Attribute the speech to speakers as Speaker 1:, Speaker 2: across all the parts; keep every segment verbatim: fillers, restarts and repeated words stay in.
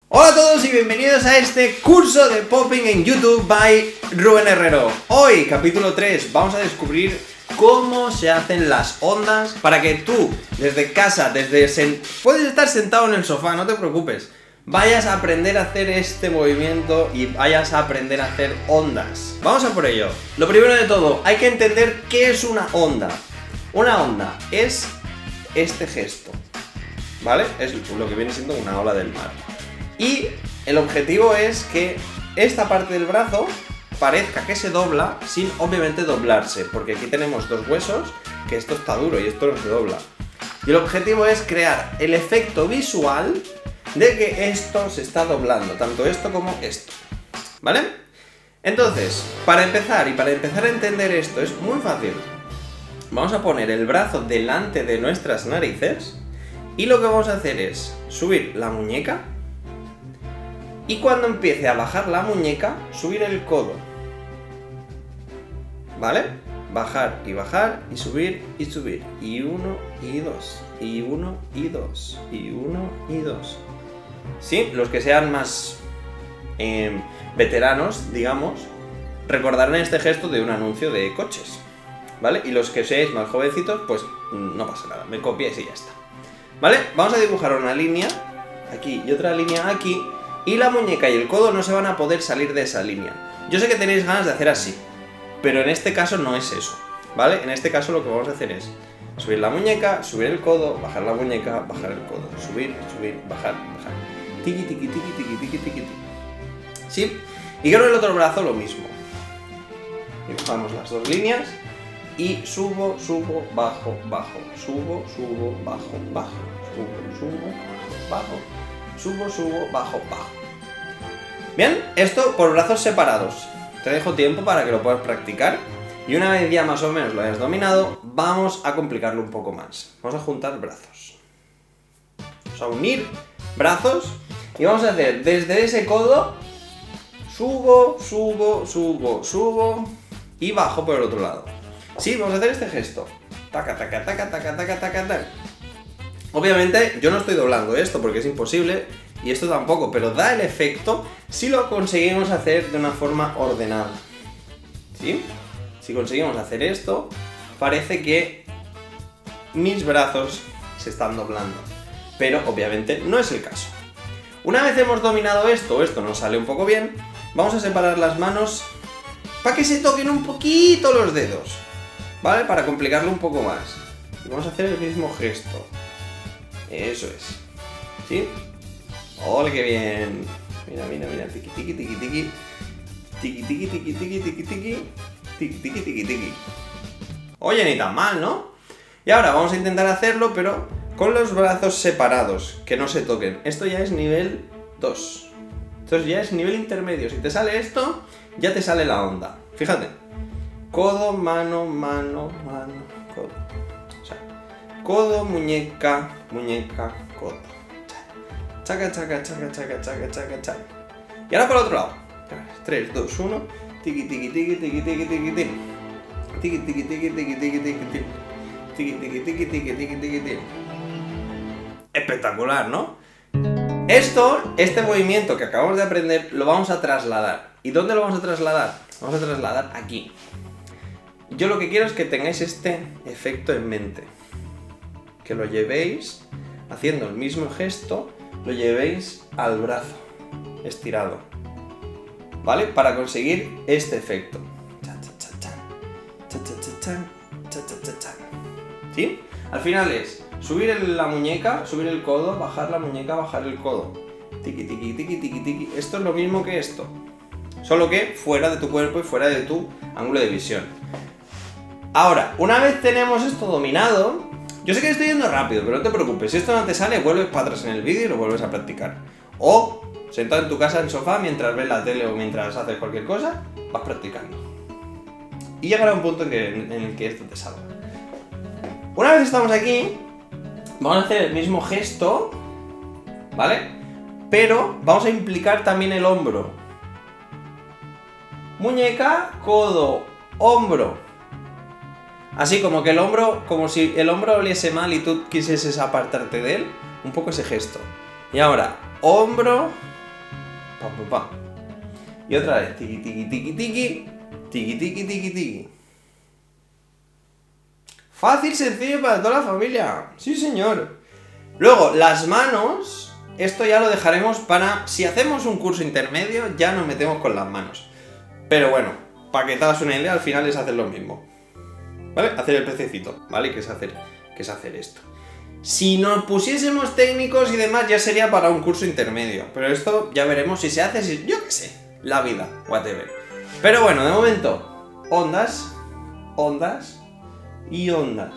Speaker 1: Hola a todos y bienvenidos a este curso de popping en YouTube by Rubén Herrero. Hoy, capítulo tres, vamos a descubrir cómo se hacen las ondas para que tú, desde casa, desde sen... puedes estar sentado en el sofá, no te preocupes, vayas a aprender a hacer este movimiento y vayas a aprender a hacer ondas. Vamos a por ello. Lo primero de todo, hay que entender qué es una onda. Una onda es este gesto, ¿vale? Es lo que viene siendo una ola del mar. Y el objetivo es que esta parte del brazo parezca que se dobla sin obviamente doblarse, porque aquí tenemos dos huesos, que esto está duro y esto no se dobla. Y el objetivo es crear el efecto visual de que esto se está doblando, tanto esto como esto, ¿vale? Entonces, para empezar y para empezar a entender esto es muy fácil. Vamos a poner el brazo delante de nuestras narices y lo que vamos a hacer es subir la muñeca. Y cuando empiece a bajar la muñeca, subir el codo, ¿vale? Bajar y bajar y subir y subir. Y uno y dos. Y uno y dos. Y uno y dos. Sí, los que sean más eh, veteranos, digamos, recordarán este gesto de un anuncio de coches, ¿vale? Y los que seáis más jovencitos, pues no pasa nada, me copiáis y ya está. ¿Vale? Vamos a dibujar una línea aquí y otra línea aquí. Y la muñeca y el codo no se van a poder salir de esa línea. Yo sé que tenéis ganas de hacer así, pero en este caso no es eso, ¿vale? En este caso lo que vamos a hacer es subir la muñeca, subir el codo, bajar la muñeca, bajar el codo, subir, subir, bajar, bajar. Tiki, tiki, tiki, tiki, tiki, tiki, tiki. ¿Sí? Y con el otro brazo lo mismo. Dibujamos las dos líneas y subo, subo, bajo, bajo, subo, subo, bajo, bajo, subo, subo, bajo. Subo, subo, bajo, bajo. Bien, esto por brazos separados. Te dejo tiempo para que lo puedas practicar. Y una vez ya más o menos lo hayas dominado, vamos a complicarlo un poco más. Vamos a juntar brazos. Vamos a unir brazos. Y vamos a hacer desde ese codo, subo, subo, subo, subo. Y bajo por el otro lado. Sí, vamos a hacer este gesto. Taca, taca, taca, taca, taca, taca, taca. Obviamente yo no estoy doblando esto porque es imposible y esto tampoco, pero da el efecto si lo conseguimos hacer de una forma ordenada. ¿Sí? Si conseguimos hacer esto, parece que mis brazos se están doblando, pero obviamente no es el caso. Una vez hemos dominado esto, esto nos sale un poco bien, vamos a separar las manos para que se toquen un poquito los dedos, ¿vale? Para complicarlo un poco más. Y vamos a hacer el mismo gesto. Eso es. ¿Sí? ¡Ole, qué bien! Mira, mira, mira. Tiki, tiki, tiki, tiki. Tiki, tiki, tiki, tiki, tiki, tiki. Tiki, tiki, tiki, tiki. Oye, ni tan mal, ¿no? Y ahora vamos a intentar hacerlo, pero con los brazos separados, que no se toquen. Esto ya es nivel dos. Esto ya es nivel intermedio. Si te sale esto, ya te sale la onda. Fíjate. Codo, mano, mano, mano, codo. Codo, muñeca, muñeca, codo. Chaca, chaca, chaca, chaca, chaca, chaca, chaca. Y ahora por el otro lado. tres, dos, uno. Tiki, tiki, tiki, tiki, tiki, tiki, tiki. Tiki, tiki, tiki, tiki, tiki, tiki, tiki. Tiki, tiki, tiki, tiki, tiki, tiki, tiki. Espectacular, ¿no? Esto, este movimiento que acabamos de aprender, lo vamos a trasladar. ¿Y dónde lo vamos a trasladar? Vamos a trasladar aquí. Yo lo que quiero es que tengáis este efecto en mente. Que lo llevéis, haciendo el mismo gesto, lo llevéis al brazo estirado, ¿vale? Para conseguir este efecto. ¿Sí? Al final es subir la muñeca, subir el codo, bajar la muñeca, bajar el codo. Tiki, tiki, tiki, tiki, tiki. Esto es lo mismo que esto, solo que fuera de tu cuerpo y fuera de tu ángulo de visión. Ahora, una vez tenemos esto dominado, yo sé que estoy yendo rápido, pero no te preocupes, si esto no te sale, vuelves para atrás en el vídeo y lo vuelves a practicar. O, sentado en tu casa en el sofá, mientras ves la tele o mientras haces cualquier cosa, vas practicando. Y llegará un punto en, que, en el que esto te salga. Una vez estamos aquí, vamos a hacer el mismo gesto, ¿vale? Pero vamos a implicar también el hombro. Muñeca, codo, hombro. Así como que el hombro, como si el hombro oliese mal y tú quisieses apartarte de él, un poco ese gesto. Y ahora, hombro, Pam, pam, pam. Y otra vez. Tiki, tiki, tiki, tiki. Tiki, tiki, tiki, tiki. Fácil, sencillo para toda la familia. Sí, señor. Luego, las manos. Esto ya lo dejaremos para... Si hacemos un curso intermedio, ya nos metemos con las manos. Pero bueno, para que te hagas una idea, al final es hacer lo mismo. ¿Vale? Hacer el pececito, ¿vale? Que es hacer, que es hacer esto. Si nos pusiésemos técnicos y demás, ya sería para un curso intermedio. Pero esto ya veremos si se hace, si... yo qué sé, la vida, whatever. Pero bueno, de momento, ondas, ondas y ondas.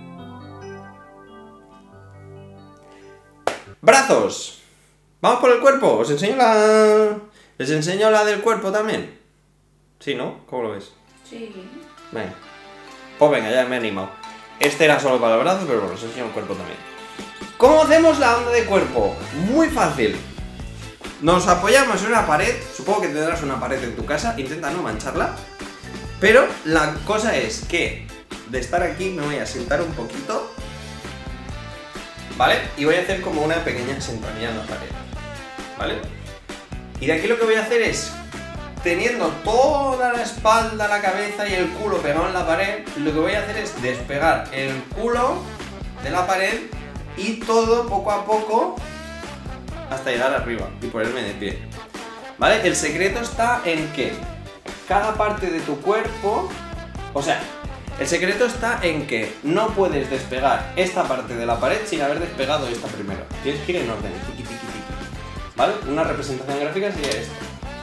Speaker 1: Brazos. Vamos por el cuerpo. Os enseño la... ¿Les enseño la del cuerpo también? Sí, ¿no? ¿Cómo lo ves?
Speaker 2: Sí.
Speaker 1: Venga. Pues venga, ya me he animado. Este era solo para los brazos, pero bueno, os enseño el cuerpo también. ¿Cómo hacemos la onda de cuerpo? Muy fácil. Nos apoyamos en una pared. Supongo que tendrás una pared en tu casa. Intenta no mancharla. Pero la cosa es que de estar aquí me voy a sentar un poquito, ¿vale? Y voy a hacer como una pequeña sentanilla en la pared, ¿vale? Y de aquí lo que voy a hacer es, teniendo toda la espalda, la cabeza y el culo pegado en la pared, lo que voy a hacer es despegar el culo de la pared y todo poco a poco hasta llegar arriba y ponerme de pie, ¿vale? El secreto está en que cada parte de tu cuerpo, o sea, el secreto está en que no puedes despegar esta parte de la pared sin haber despegado esta primero. Tienes que ir en orden, tiki, tiki, tiki, ¿vale? Una representación gráfica sería esto.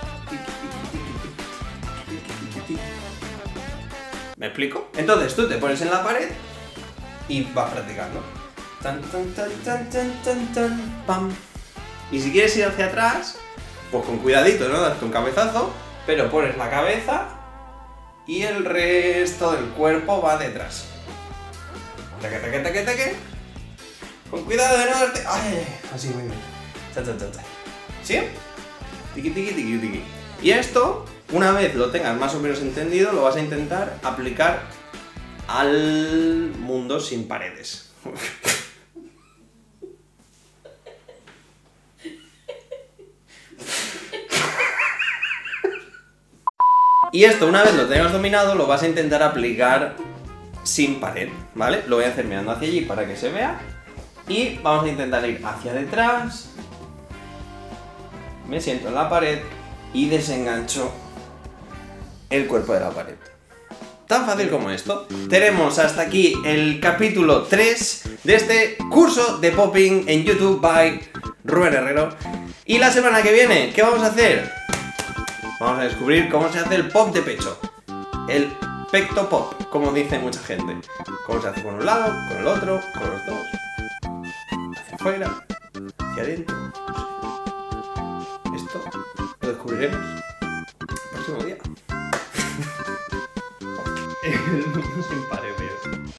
Speaker 1: ¿Me explico? Entonces tú te pones en la pared y vas practicando. Tan, tan, tan, tan, tan, tan, tan, pam. Y si quieres ir hacia atrás, pues con cuidadito, ¿no? Darte un cabezazo, pero pones la cabeza y el resto del cuerpo va detrás. Taque, taque, taque, taque. Con cuidado de no darte... ¡Ay! Así, muy bien. Cha, cha, cha, cha. ¿Sí? Tiki, tiki, tiki, tiki. Y esto, una vez lo tengas más o menos entendido, lo vas a intentar aplicar al mundo sin paredes. Y esto, una vez lo tengas dominado, lo vas a intentar aplicar sin pared, ¿vale? Lo voy a hacer mirando hacia allí para que se vea. Y vamos a intentar ir hacia detrás. Me siento en la pared y desengancho el cuerpo de la pared. Tan fácil como esto. Tenemos hasta aquí el capítulo tres de este curso de popping en YouTube by Rubén Herrero. Y la semana que viene, ¿qué vamos a hacer? Vamos a descubrir cómo se hace el pop de pecho. El pecto pop, como dice mucha gente. Cómo se hace con un lado, con el otro, con los dos. Hacia afuera, hacia adentro. Esto lo descubriremos el próximo día. El mundo sin paredes.